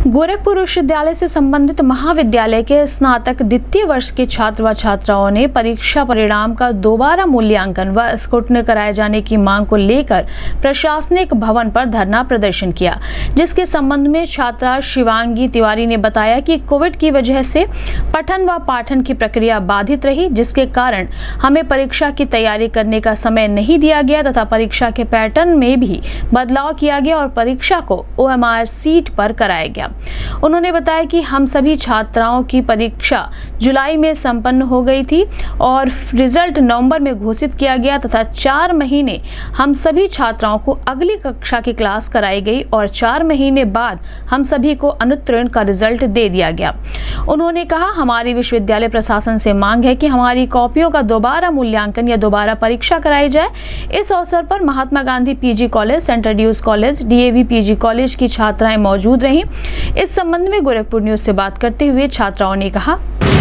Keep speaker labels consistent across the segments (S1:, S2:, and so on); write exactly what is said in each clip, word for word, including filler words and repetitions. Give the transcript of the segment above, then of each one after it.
S1: गोरखपुर विश्वविद्यालय से संबंधित महाविद्यालय के स्नातक द्वितीय वर्ष के छात्र व छात्राओं ने परीक्षा परिणाम का दोबारा मूल्यांकन व स्क्रूटनी कराए जाने की मांग को लेकर प्रशासनिक भवन पर धरना प्रदर्शन किया, जिसके संबंध में छात्रा शिवांगी तिवारी ने बताया कि कोविड की वजह से पठन व पाठन की प्रक्रिया बाधित रही, जिसके कारण हमें परीक्षा की तैयारी करने का समय नहीं दिया गया तथा परीक्षा के पैटर्न में भी बदलाव किया गया और परीक्षा को ओ एम आर सीट पर कराया गया। उन्होंने बताया कि हम सभी छात्राओं की परीक्षा जुलाई में संपन्न हो गई थी और रिजल्ट नवंबर में घोषित किया गया तथा चार महीने हम सभी छात्राओं को अगली कक्षा की क्लास कराई गई और चार महीने बाद हम सभी को अनुत्तीर्ण का रिजल्ट दे दिया गया। उन्होंने कहा, हमारी विश्वविद्यालय प्रशासन से मांग है कि हमारी कॉपियों का दोबारा मूल्यांकन या दोबारा परीक्षा कराई जाए। इस अवसर पर Mahatma Gandhi PG college, central dues college, D A V PG college की छात्राएं मौजूद रहीं। इस संबंध में गोरखपुर न्यूज से बात करते हुए छात्राओं ने कहा,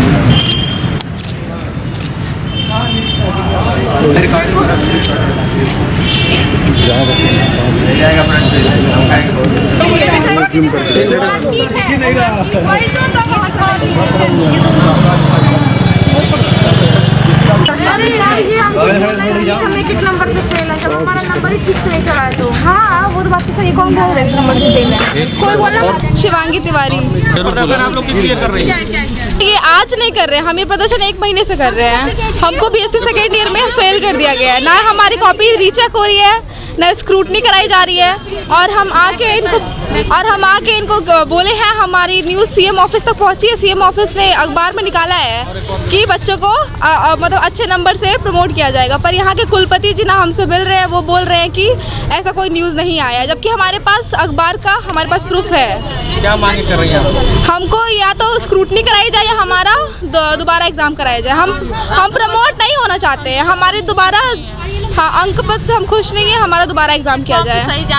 S2: हमें किस नंबर पे फेल है? चलो हमारा नंबर ही ठीक से नहीं चला है तो हाँ वो तो बात सही। कौन बोल रहे नंबर से फेल है? कोई बोला शिवांगी तिवारी।
S3: आप लोग क्लियर कर रही हैं?
S2: ये आज नहीं कर रहे हैं, हम ये प्रदर्शन एक महीने से कर रहे हैं। हमको B S C second year में फेल कर दिया गया है, ना हमारी कॉपी रीचेक हो रही है, ना स्क्रूटनी कराई जा रही है और हम आके इनको और हम आके इनको बोले हैं, हमारी न्यूज़ सी एम ऑफिस तक पहुंची है। सी एम ऑफिस ने अखबार में निकाला है कि बच्चों को आ, आ, मतलब अच्छे नंबर से प्रमोट किया जाएगा, पर यहाँ के कुलपति जी ना हमसे मिल रहे हैं, वो बोल रहे हैं कि ऐसा कोई न्यूज़ नहीं आया, जबकि हमारे पास अखबार का हमारे पास प्रूफ है।
S3: क्या मांग कर रही हैं?
S2: हमको या तो स्क्रूटनी कराई जाए या हमारा दोबारा एग्जाम कराया जाए। हम हम प्रमोट नहीं होना चाहते हैं, हमारे दोबारा हाँ अंक पद से हम खुश नहीं है, हमारा दोबारा एग्जाम किया जाए।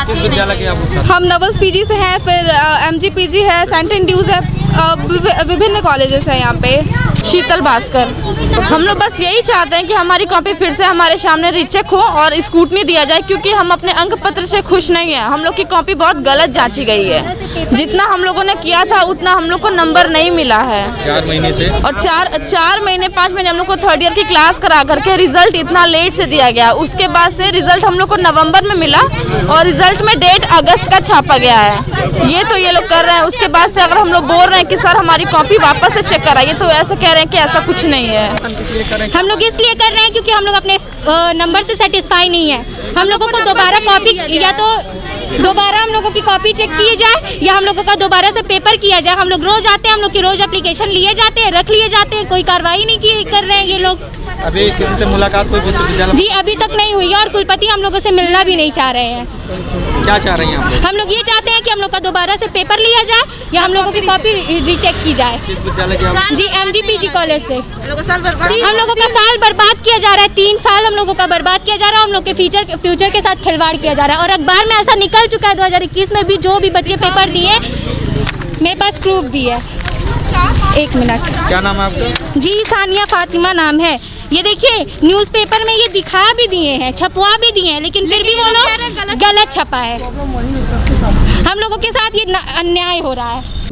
S2: हम नवल्स पीजी से हैं, फिर एम जी पीजी है, सेंट्रल ड्यूज है, विभिन्न कॉलेजेस हैं यहाँ पे। शीतल भास्कर।
S4: हम लोग बस यही चाहते हैं कि हमारी कॉपी फिर से हमारे सामने रीचेक हो और स्क्रूटनी दिया जाए, क्योंकि हम अपने अंक पत्र से खुश नहीं है। हम लोग की कॉपी बहुत गलत जांची गई है, जितना हम लोगों ने किया था उतना हम लोग को नंबर नहीं मिला है।
S3: चार महीने से
S4: और चार चार महीने पाँच महीने हम लोग को थर्ड ईयर की क्लास करा करके रिजल्ट इतना लेट से दिया गया। उसके बाद से रिजल्ट हम लोग को नवम्बर में मिला और रिजल्ट में डेट अगस्त का छापा गया है। ये तो ये लोग कर रहे हैं। उसके बाद से अगर हम लोग बोल रहे हैं कि सर हमारी कॉपी वापस से चेक कराइए, तो ऐसा कह रहे हैं कि ऐसा कुछ नहीं है।
S5: हम लोग इसलिए कर रहे हैं क्योंकि हम लोग अपने नंबर से सेटिस्फाई नहीं है। हम लोगों को दोबारा कॉपी या तो दोबारा हम लोगों की कॉपी चेक की जाए या हम लोगों का दोबारा से पेपर किया जाए। हम लोग रोज आते हैं, हम लोग की रोज एप्लीकेशन लिए जाते हैं, रख लिए जाते हैं, कोई कार्रवाई नहीं की कर रहे हैं ये लोग।
S3: अभी से मुलाकात कोई
S5: जी अभी तक नहीं हुई और कुलपति हम लोगों से मिलना भी नहीं चाह रहे हैं।
S3: क्या चाह रही हैं?
S5: हम लोग ये चाहते हैं कि हम लोग का दोबारा से पेपर लिया जाए या हम लोगों की कॉपी रीचेक की जाए। जी M G P G college से हम लोगों का साल बर्बाद किया जा रहा है। तीन साल हम लोगों का बर्बाद किया जा रहा है, हम लोग के फ्यूचर फ्यूचर के साथ खिलवाड़ किया जा रहा है। और अखबार में ऐसा निकल चुका है दो हज़ार इक्कीस में भी, जो भी बच्चे पेपर दिए, मेरे पास प्रूफ भी है। एक मिनट,
S3: क्या नाम है आपका?
S5: जी सानिया फातिमा नाम है। ये देखिए न्यूज़पेपर में ये दिखा भी दिए हैं, छपवा भी दिए हैं, लेकिन फिर भी वो लोग गलत छपा है। हम लोगों के साथ ये अन्याय हो रहा है।